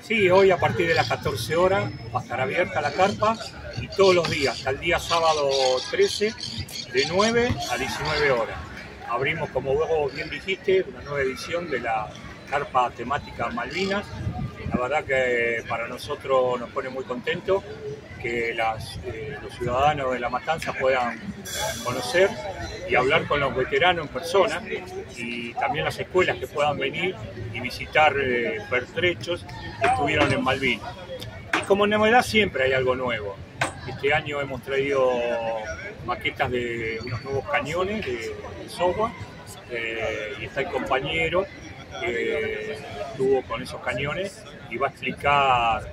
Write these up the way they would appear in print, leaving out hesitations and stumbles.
Sí, hoy a partir de las 14 horas va a estar abierta la carpa y todos los días, hasta el día sábado 13, de 9 a 19 horas. Abrimos, como vos bien dijiste, una nueva edición de la carpa temática Malvinas. La verdad que para nosotros nos pone muy contentos que los ciudadanos de La Matanza puedan conocer y hablar con los veteranos en persona, y también las escuelas que puedan venir y visitar pertrechos que estuvieron en Malvinas. Y como novedad siempre hay algo nuevo. Este año hemos traído maquetas de unos nuevos cañones de software, y está el compañero que estuvo con esos cañones y va a explicar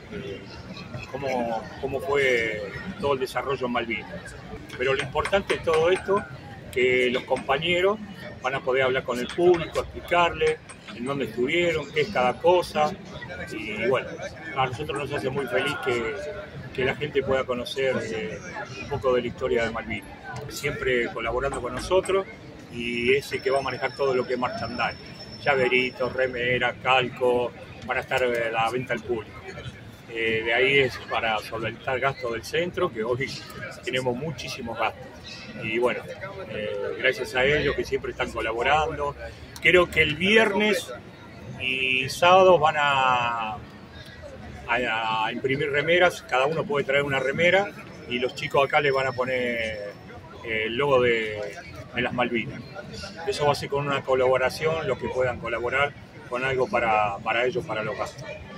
cómo fue todo el desarrollo en Malvinas. Pero lo importante de todo esto, que los compañeros van a poder hablar con el público, explicarle en dónde estuvieron, qué es cada cosa. Y bueno, a nosotros nos hace muy feliz que la gente pueda conocer un poco de la historia de Malvinas. Siempre colaborando con nosotros, y es el que va a manejar todo lo que es merchandising. Llaveritos, remeras, calco, van a estar a la venta al público. De ahí es para solventar gastos del centro, que hoy tenemos muchísimos gastos. Y bueno, gracias a ellos que siempre están colaborando. Creo que el viernes y sábado van a imprimir remeras, cada uno puede traer una remera y los chicos acá le van a poner el logo de las Malvinas. Eso va a ser con una colaboración, los que puedan colaborar con algo para ellos, para los gastos.